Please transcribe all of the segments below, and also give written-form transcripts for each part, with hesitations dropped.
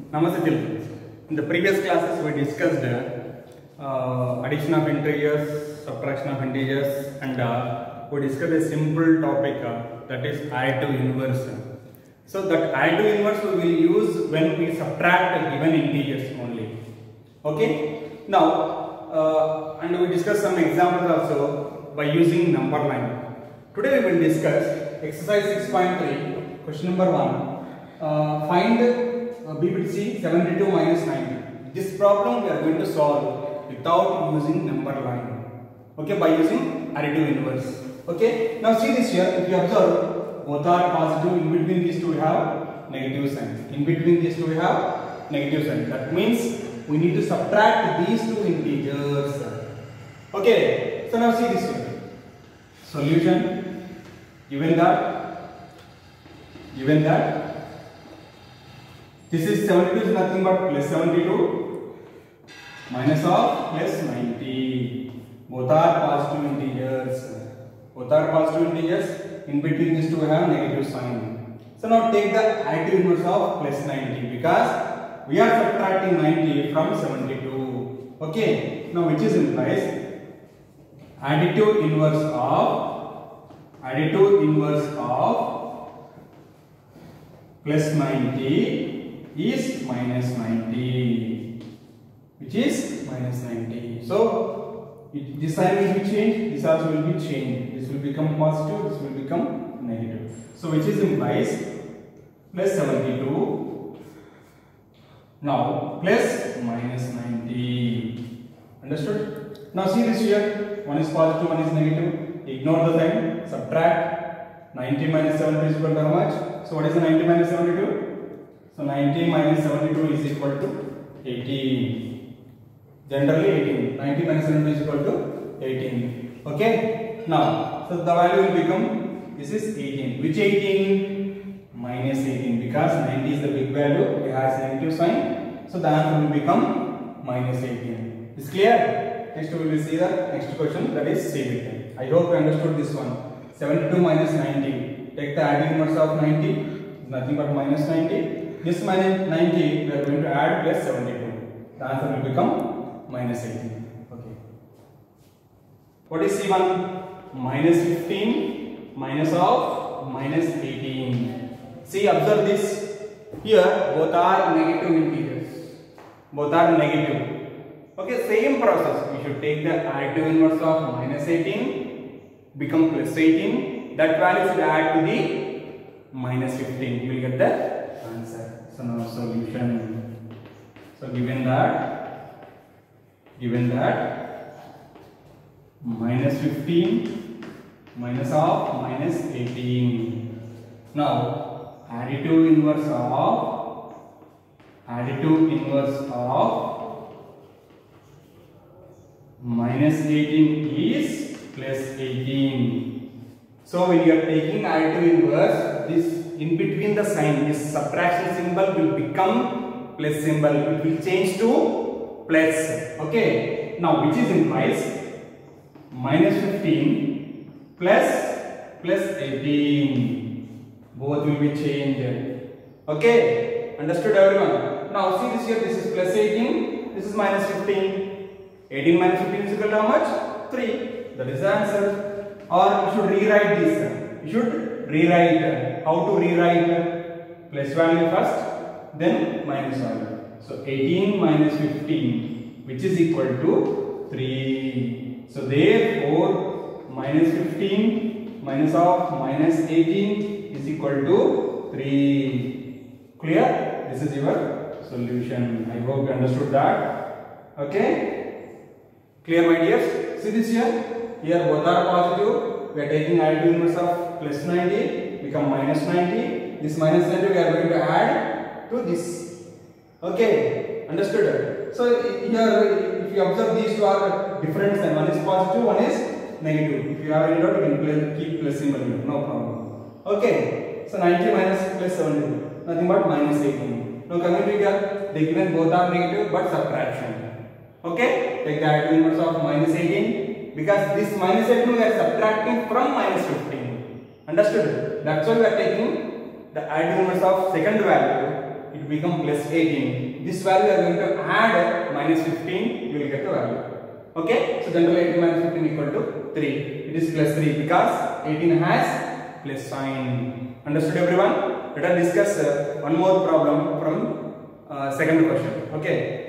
Namaste children. In the previous classes we discussed addition of integers, subtraction of integers, and we discussed a simple topic that is additive inverse. So that additive inverse we will use when we subtract given integers only. Okay. Now and we discussed some examples also by using number line. Today we will discuss exercise 6.3 question number 1. Find BBC 72 minus 90. This problem we are going to solve without using number line. Okay, by using additive inverse. Okay, now see this here. If you observe, both are positive. In between these two we have negative sign. In between these two we have negative sign. That means we need to subtract these two integers. Okay, so now see this here. Solution. Given that this is 72 is nothing but plus 72 minus of plus 90. Both are positive integers. In between these two we have negative sign. So now take the additive inverse of plus 90 because we are subtracting 90 from 72. Okay. Now which is implies additive inverse of plus 90 is minus 90, which is minus 90. So this sign will be changed, this also will be changed. This will become positive, this will become negative. So which is implies plus 72 now plus minus 90. Understood? Now see this here, one is positive, one is negative. Ignore the sign, subtract 90 minus 72 is equal to how much? So what is the 90 minus 72? So 90 minus 72 is equal to 18. Generally 18. 90 minus 72 is equal to 18. Okay. Now, so the value will become, this is 18. Which 18? Minus 18 because 90 is the big value. It has negative sign. So the answer will become minus 18. Is clear? Next we will see the next question, that is C written. I hope you understood this one. 72 minus 90. Take the additive inverse of 90. Nothing but minus 90. This minus 90 we are going to add plus 72. The answer will become minus 18. Okay. What is C1? Minus 15 minus of minus 18. See, observe this. Here both are negative integers. Both are negative. Okay, same process. We should take the additive inverse of minus 18 become plus 18. That value should add to the minus 15. You will get the answer. So now solution. So given that minus 15 minus of minus 18. Now additive inverse of minus 18 is plus 18. So when you are taking additive inverse, this in between the sign, this subtraction symbol will become plus symbol. It will change to plus. Okay. Now which is implies minus 15 plus 18. Both will be changed. Okay. Understood everyone? Now see this here. This is plus 18. This is minus 15. 18 minus 15 is equal to how much? 3. That is the answer. Or you should rewrite this. You should rewrite. How to rewrite? Plus value first, then minus value. So 18 minus 15, which is equal to 3. So therefore, minus 15 minus of minus 18 is equal to 3. Clear? This is your solution. I hope you understood that. Okay. Clear, my dears? See this here. Here both are positive. We are taking additive inverse of plus 90 become minus 90. This minus 90 we are going to add to this. Okay. Understood? So here if you observe these two are different sign. One is positive, one is negative. If you have any doubt you can keep plus symbol here. No problem. Okay. So 90 minus plus 72. Nothing but minus 18. Now coming to here, they given both are negative but subtraction. Okay, take the additive inverse of minus 18 because this minus 18 we are subtracting from minus 15. Understood? That's why we are taking the additive inverse of second value it become plus 18. This value you are going to add minus 15, you will get the value. Okay, so generally 18 minus 15 equal to 3. It is plus 3 because 18 has plus sign. Understood everyone? Let us discuss one more problem from second question. Okay.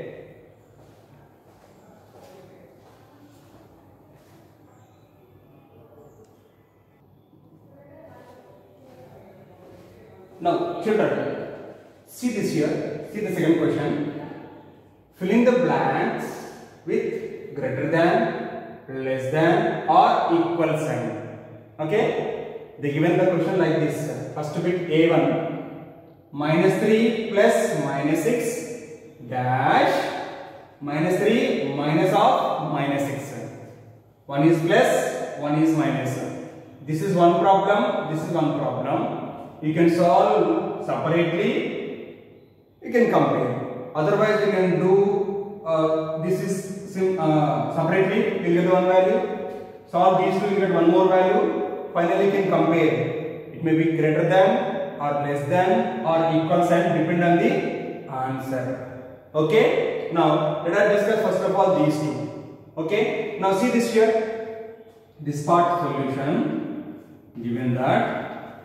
Now children, see this here, see the second question. Fill in the blanks with greater than, less than or equal sign. Okay, they given the question like this. First bit A1, minus 3 plus minus 6 dash minus 3 minus of minus 6. One is plus, one is minus. This is one problem, this is one problem. You can solve separately, you can compare. Otherwise you can do this is separately, you will get one value. Solve these two, you get one more value. Finally you can compare. It may be greater than or less than or equal sign, depend on the answer. Okay. Now let us discuss first of all these two. Okay. Now see this here. This part solution given that.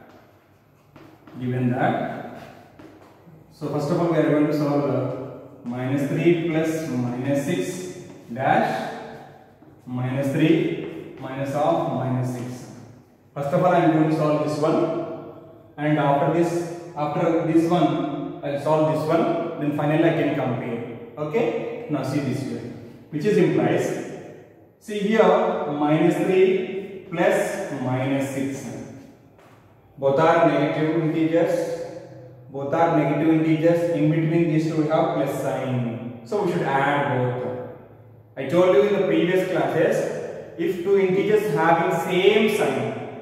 So first of all we are going to solve minus 3 plus minus 6 dash minus 3 minus of minus 6. First of all I am going to solve this one, and after this one I will solve this one, then finally I can compare. Okay. Now see this here, which is implies, see here minus 3 plus minus 6. Both are negative integers. Both are negative integers. In between these two we have plus sign. So we should add both. I told you in the previous classes, if two integers having same sign,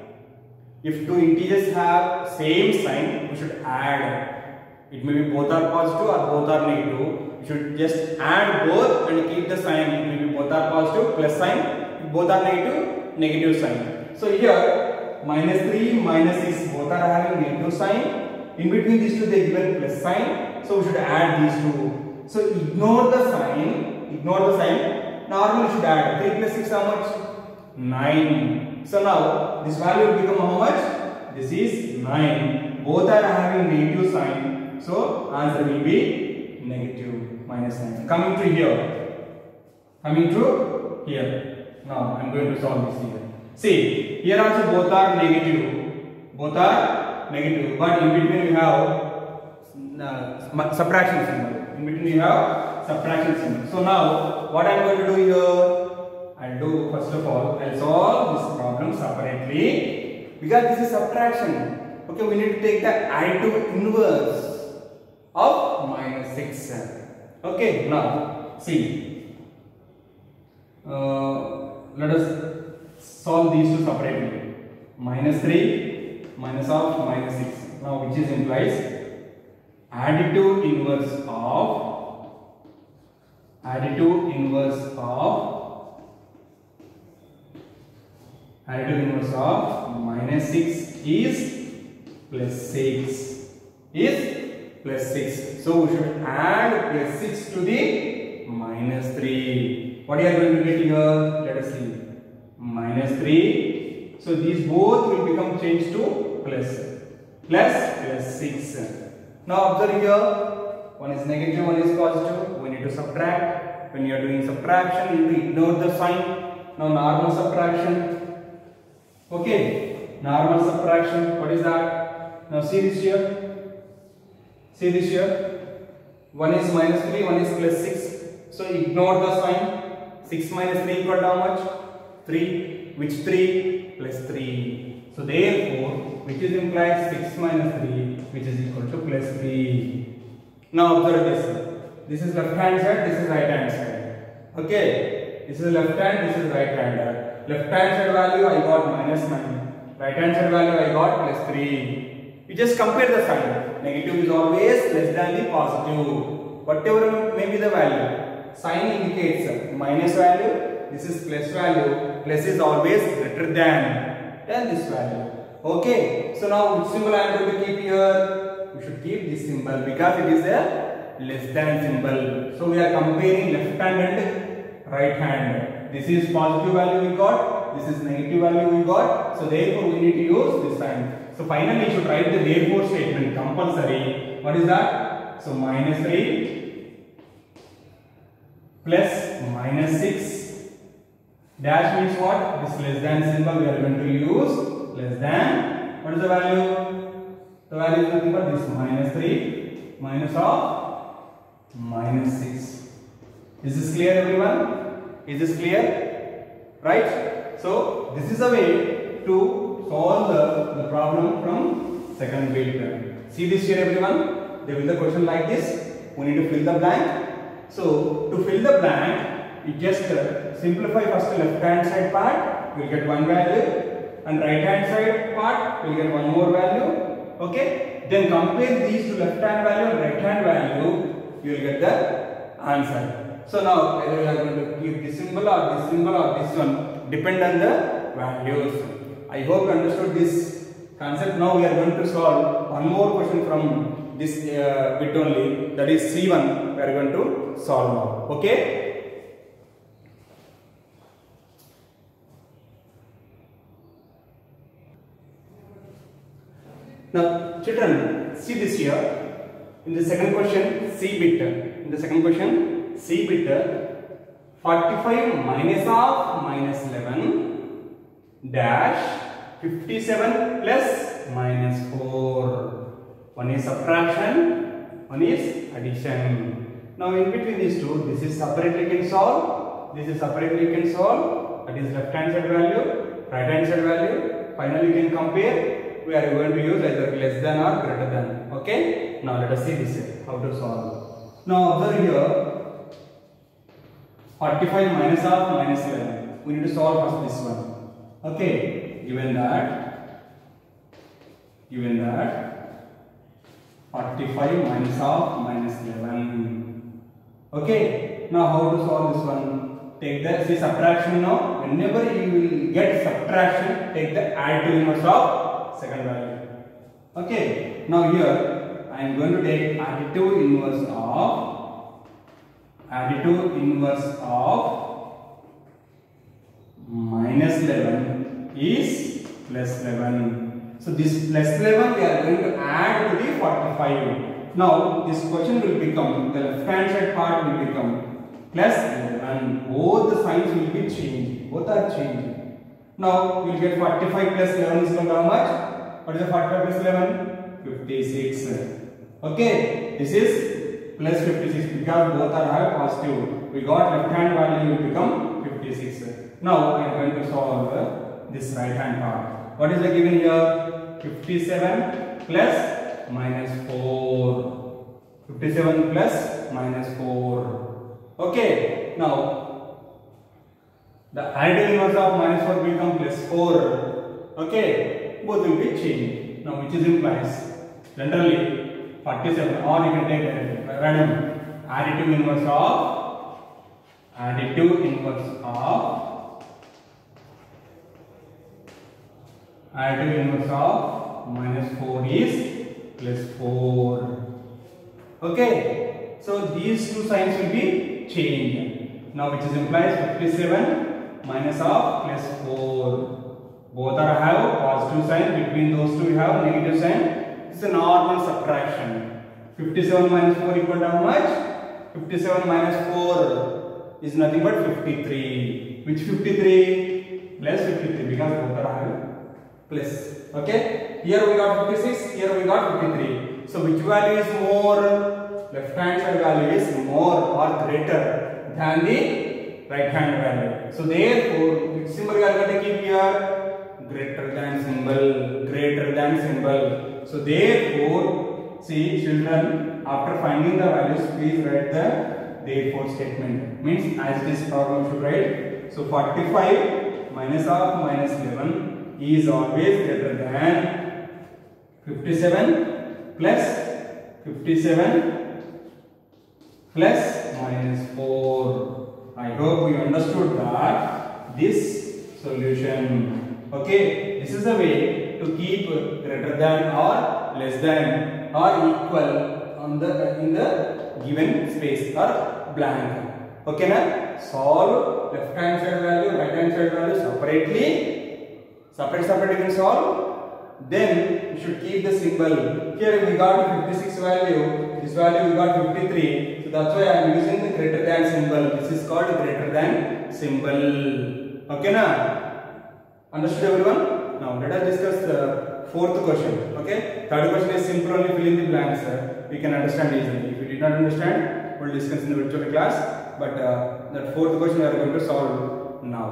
we should add. It may be both are positive or both are negative. You should just add both and keep the sign. It may be both are positive, plus sign. If both are negative, negative sign. So here minus 3, minus 6 both are having negative sign. In between these two they given plus sign. So we should add these two. So ignore the sign. Normally we should add 3 plus 6 how much? 9. So now this value will become how much? This is 9. Both are having negative sign. So answer will be negative, minus 9. Coming to here. Now I am going to solve this here. See, here also both are negative. But in between we have subtraction symbol. So now what I am going to do here? I'll do first of all, I'll solve this problem separately because this is subtraction. Okay, we need to take the additive inverse of minus 6. Okay, now see, let us solve these two separately. Minus 3 minus of minus 6. Now which is implies additive inverse of minus 6 is plus 6. So we should add plus 6 to the minus 3. What are you going to get here? Let us see. Minus 3. So these both will become changed to plus 6. Now observe here. One is negative, one is positive. We need to subtract. When you are doing subtraction, you need to ignore the sign. Now normal subtraction. Okay, normal subtraction. What is that? Now see this here. One is minus 3, one is plus 6. So ignore the sign. 6 minus 3 equal to how much? 3. Which 3? Plus 3. So therefore, which is implies 6 minus 3, which is equal to plus 3. Now observe this. This is left hand side, this is right hand side. Okay, this is left hand, this is right hand. Left hand side value I got minus 9. Right hand side value I got plus 3. You just compare the sign. Negative is always less than the positive. Whatever may be the value. Sign indicates minus value. This is plus value. Plus is always greater than this value. Okay. So now which symbol I am going to keep here? we should keep this symbol because it is a less than symbol. So we are comparing left hand and right hand. This is positive value we got, this is negative value we got. So therefore we need to use this sign. So finally you should write the therefore statement compulsory. What is that? So minus 3 plus minus 6 dash means what? This less than symbol we are going to use less than. What is the value? The value is nothing but this minus 3 minus of minus 6. Is this clear everyone? Is this clear? Right? So this is a way to solve the problem from second bit. See this here everyone? There will be a question like this. We need to fill the blank. So to fill the blank, you just simplify first the left hand side part, you will get one value, and right hand side part, you will get one more value. Okay? Then compare these to left hand value and right hand value, you will get the answer. So now whether we are going to keep this symbol or this symbol or this one, depend on the values. I hope you understood this concept. Now we are going to solve one more question from this bit only, that is C1 we are going to solve now. Okay? Now children, see this here. In the second question, C bit. In the second question, C bit, 45 minus of minus 11 dash 57 plus minus 4. One is subtraction, one is addition. Now in between these two, this is separately can solve, this is separately can solve. That is left hand side value, right hand side value. Finally you can compare. We are going to use either less than or greater than. Okay? Now let us see this here, how to solve. Now observe here, 45 minus of minus 11. We need to solve first this one. Okay? Given that 45 minus of minus 11. Okay? Now how to solve this one? Take the, see subtraction now. Whenever you will get subtraction, take the additive inverse of second value. Okay, now here I am going to take additive inverse of minus 11 is plus 11. So this plus 11 we are going to add to the 45. Now this question will become, the left hand side part will become plus 11. Both the signs will be changed. Both are changing. Now we will get 45 plus 11 is equal to how much? What is the 45 plus 11? 56. Okay, this is plus 56 because both are have positive. We got left hand value will become 56. Now we are going to solve this right hand part. What is the given here? 57 plus minus 4. 57 plus minus 4. Okay, now the additive inverse of minus 4 will become plus 4. Okay. Both will be changed. Now which is implies generally 47, or you can take random additive inverse of minus 4 is plus 4. Okay, so these two signs will be changed. Now which is implies 57 minus of plus 4. Both are have positive sign, between those two we have negative sign. It's a normal subtraction. 57 minus 4 equal to how much? 57 minus 4 is nothing but 53. Which 53? Plus 53 because both are have plus. Okay? Here we got 56, here we got 53. So which value is more? Left hand side value is more or greater than the right hand value. So therefore, which symbol we are going to keep here? Greater than symbol. So therefore, see children, after finding the values, please write the therefore statement. Means as this problem should write. So 45 minus of minus 11 is always greater than 57 plus minus 4. I hope you understood that this solution. Okay, this is a way to keep greater than or less than or equal on the in the given space or blank. Okay na? Solve left hand side value, right hand side value separately. Separate you can solve. Then you should keep the symbol. Here we got 56 value. This value we got 53. So that's why I am using the greater than symbol. This is called greater than symbol. Okay na? Understood everyone? Now let us discuss the fourth question. Okay? Third question is simple, only fill in the blanks. We can understand easily. If you did not understand, we'll discuss in the virtual class. But that fourth question we are going to solve now.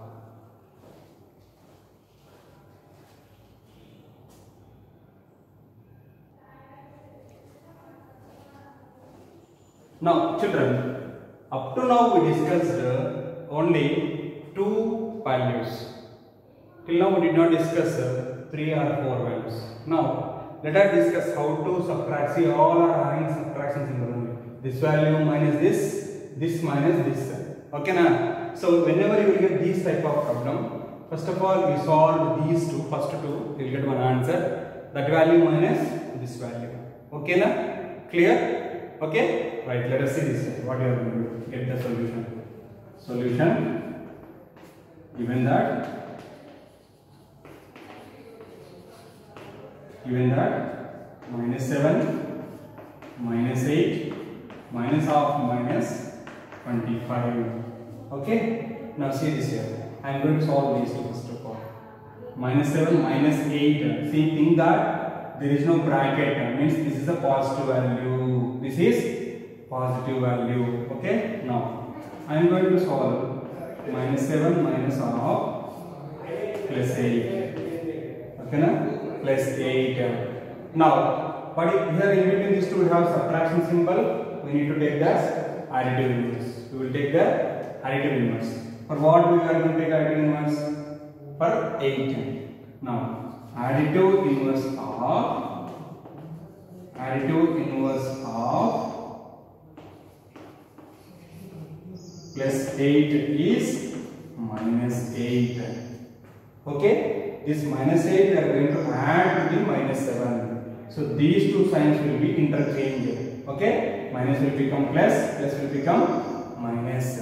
Now children, up to now we discussed only two values. Till now we did not discuss 3 or 4 values. Now let us discuss how to subtract. See, all are having subtraction symbol only. This value minus this minus this. Okay na? So whenever you will get these type of problem, first of all you solve these two, first two, you will get one answer. That value minus this value. Okay na? Clear? Okay? Right, let us see this. What you are going to get the solution. Solution, given that minus 7, minus 8, minus half, minus 25. Okay? Now see this here. I am going to solve these two first of all. Minus 7, minus 8. See, think that there is no bracket. Means this is a positive value. This is positive value. Okay? Now I am going to solve minus 7 minus half plus 8. Okay na? Plus 8. Now what here in between these two we have subtraction symbol. We need to take the additive inverse. We will take the additive inverse. For what we are going to take additive inverse? For 8. Now additive inverse of plus 8 is minus 8. Okay? This minus 8 we are going to add to the minus 7. So these two signs will be interchanged. Okay? Minus will become plus, plus will become minus.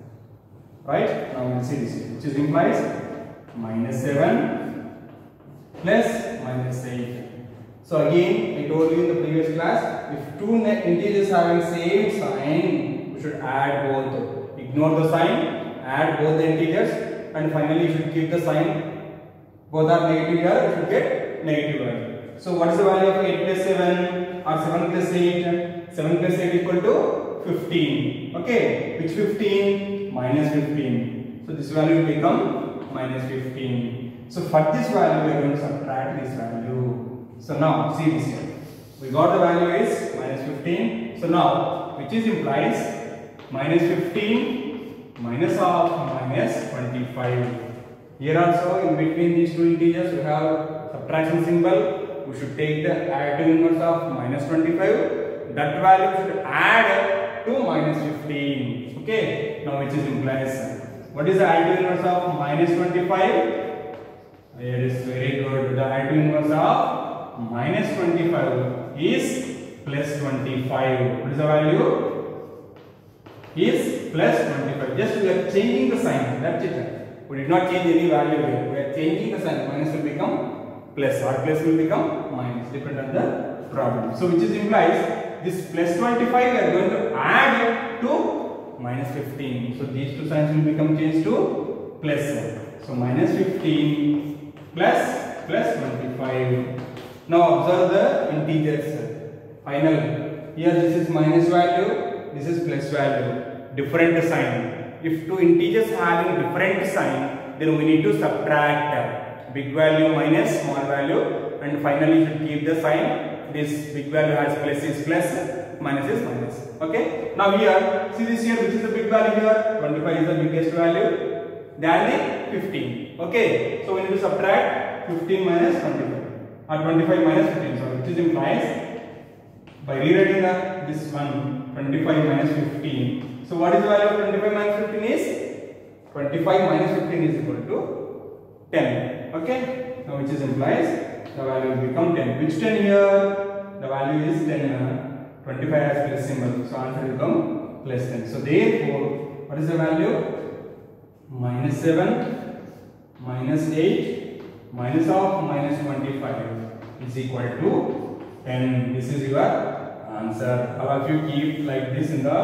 Right? Now we will see this here, which is implies minus 7 plus minus 8. So again, I told you in the previous class, if two integers having same sign, we should add both. Ignore the sign, add both the integers, and finally you should keep the sign. Both are negative here, you should get negative value. So what is the value of 8 plus 7 or 7 plus 8? 7 plus 8 equal to 15. Okay, which 15? Minus 15. So this value will become minus 15. So for this value we are going to subtract this value. So now see this here. We got the value is minus 15. So now which is implies minus 15 minus half minus 25. Here also in between these two integers we have subtraction symbol. We should take the additive inverse of minus 25. That value should add to minus 15. Okay. Now which is implies what is the additive inverse of minus 25? Here is very good. The additive inverse of minus 25 is plus 25. What is the value? Is plus 25. Just we are changing the sign. That's it. We did not change any value here. We are changing the sign. Minus will become plus or plus will become minus. Depend on the problem. So which is implies this plus 25 we are going to add to minus 15. So these two signs will become changed to plus. So minus 15 plus 25. Now observe the integers. Final. Here this is minus value. This is plus value. Different sign. If two integers having different sign, then we need to subtract big value minus small value, and finally you should keep the sign. This big value has plus is plus, minus is minus. Okay. Now here, see this here, which is the big value here? 25 is the biggest value than the 15. Okay. So we need to subtract 15 minus 25 or 25 minus 15. So which is implies by rewriting this one 25 minus 15. So what is the value of 25 minus 15 is 25 minus 15 is equal to 10. Okay. Now which is implies the value will become 10. Which 10 here? the value is 10. 25 has plus symbol, so answer will come plus 10. So therefore, what is the value? Minus 7, minus 8, minus of minus 25 is equal to 10. This is your answer. All of you keep like this in the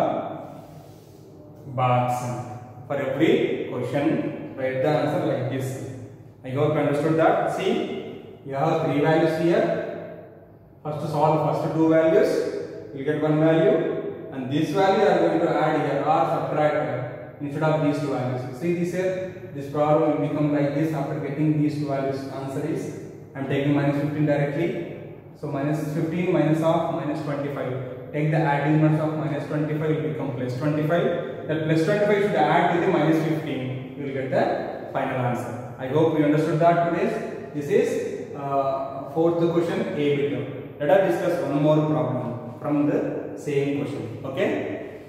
box. For every question, write the answer like this. I hope you understood that. See, you have 3 values here. First solve first 2 values. You get 1 value, and this value you are going to add here or subtract instead of these 2 values. See this here, this problem will become like this after getting these 2 values. Answer is, I am taking minus 15 directly. So minus 15 minus of minus 25. Take the adding of minus 25 will become plus 25. That plus 25 should add to the minus 15. You will get the final answer. I hope you understood that today. This is 4th question A bit. Let us discuss one more problem from the same question. Okay?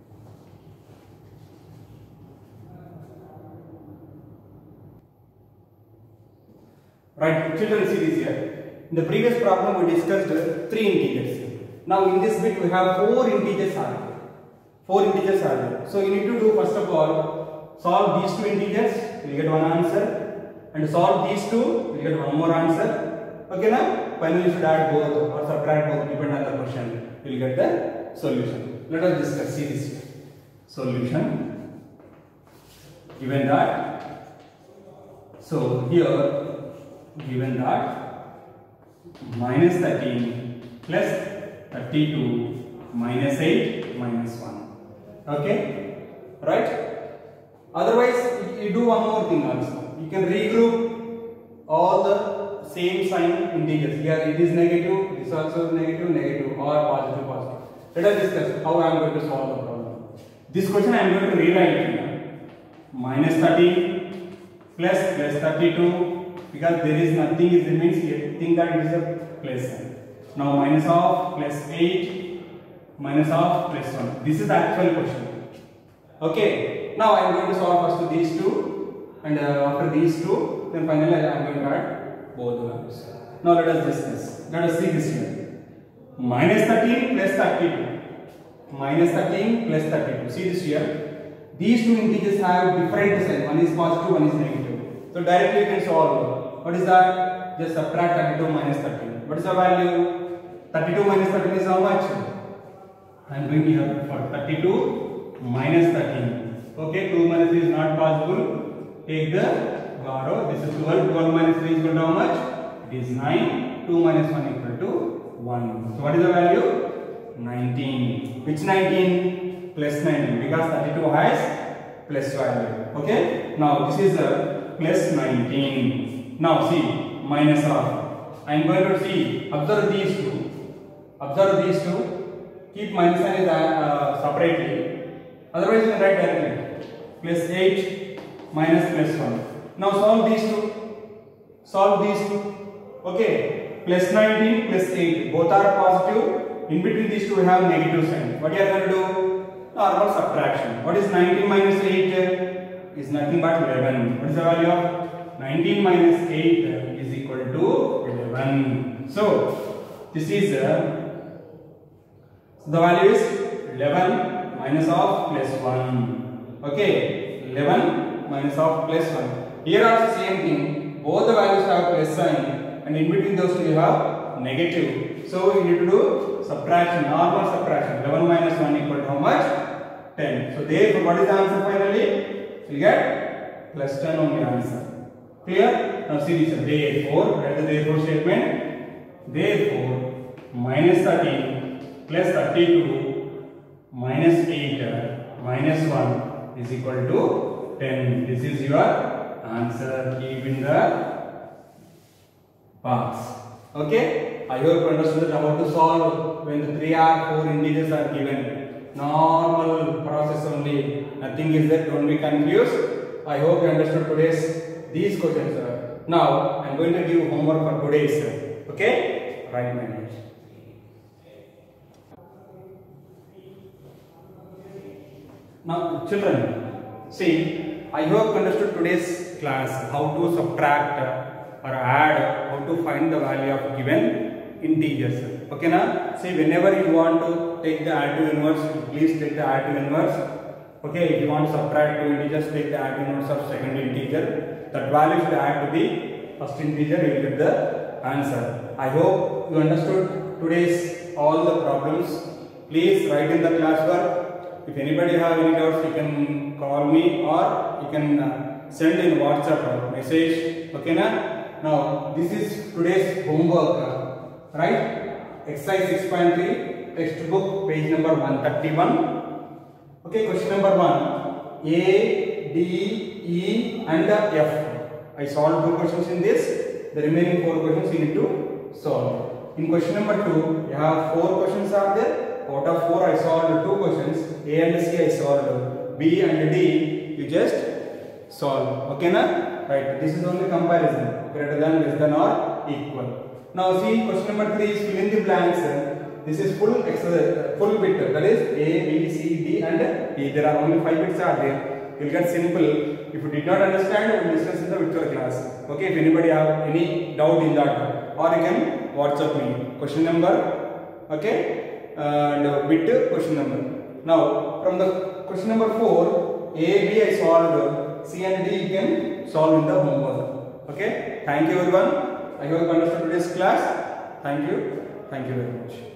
Right, children, see this here. In the previous problem we discussed 3 integers. Now in this bit we have 4 integers are there. 4 integers are there. So you need to do first of all, solve these 2 integers, you will get 1 answer, and solve these 2, you will get 1 more answer. Okay now? Finally you should add both or subtract both, depending on the question. You will get the solution. Let us discuss. See this here. Solution. Given that, so here given that minus 13 plus 32 minus 8 minus 1. Okay? Right? Otherwise, you do one more thing also. You can regroup all the same sign integers. Here it is negative, this also negative, negative, or positive, positive. Let us discuss how I am going to solve the problem. This question I am going to rewrite here. Minus 13 plus 32, because there is nothing is remains here. Think that it is a plus sign. Now minus of plus 8 minus of plus 1. This is the actual question. Okay. Now I am going to solve first these 2, and after these 2, then finally I am going to add both the values. Now let us discuss. Let us see this here. Minus 13 plus 32. Minus 13 plus 32. See this here. These 2 integers have different sign. One is positive, one is negative. So directly you can solve. What is that? Just subtract 32 minus 13. What is the value? 32 minus 13 is how much? I am going here for 32 minus 13. Okay, 2 minus 3 is not possible. Take the borrow. This is 12. 12 minus 3 is equal to how much? It is 9. 2 minus 1 equal to 1. So what is the value? 19. Which 19? Plus 19. Because 32 has plus value. Okay. Now this is a plus 19. Now see, minus of. I am going to see. Observe these 2. Observe these 2. Keep minus sign separately. Otherwise you can write directly. Plus 8 minus plus 1. Now solve these 2. Solve these 2. Okay. Plus 19 plus 8. Both are positive. In between these 2 we have negative sign. What you are going to do? Normal subtraction. What is 19 minus 8? Is nothing but 11. What is the value of 19 minus 8 is equal to 11. So this is the value is 11 minus of plus 1. Okay, 11 minus of plus 1. Here also same thing. Both the values have plus sign, and in between those 2 you have negative. So you need to do subtraction, normal subtraction. 11 minus 1 equal to how much? 10. So therefore, what is the answer finally? You get plus 10 only answer. Clear? Now see this. Therefore, write the therefore statement. Therefore, minus 13 plus 32 minus 8 minus 1 is equal to 10. This is your answer. Keep in the box. Okay? I hope you understood how to solve when the 3 or 4 integers are given. Normal process only. Nothing is there. Don't be confused. I hope you understood these questions. Now I am going to give homework for today's. Okay? Write my notes. Now children, see, I hope you understood today's class how to subtract or add, how to find the value of given integers. Okay na? See, whenever you want to take the additive inverse, please take the additive inverse. Okay, if you want to subtract two integers, take the additive inverse of second integer. That value should add to the first integer, you will get the answer. I hope you understood today's all the problems. Please write in the classwork. If anybody have any doubts, you can call me or you can send in WhatsApp message. Okay na? Now this is today's homework, right? Exercise 6.3, textbook, page number 131. Okay, question number 1. A, D, E and F. I solved 2 questions in this. The remaining 4 questions you need to solve. In question number 2, you have 4 questions are there. Out of 4, I solved 2 questions. A and C I solved. B and D you just solve. Okay na? Right. This is only comparison. Greater than, less than or equal. Now see, question number 3 is fill in the blanks. This is full exercise, full bit. That is A, B, C, D and E. There are only 5 bits are there. You will get simple. If you did not understand, we will discuss in the virtual class. Okay. If anybody have any doubt in that, or you can WhatsApp me. Question number. Okay. And bit question number. Now from the question number 4, A, B I solved. C and D you can solve in the homework. Okay. Thank you everyone. I hope you understood today's class. Thank you. Thank you very much.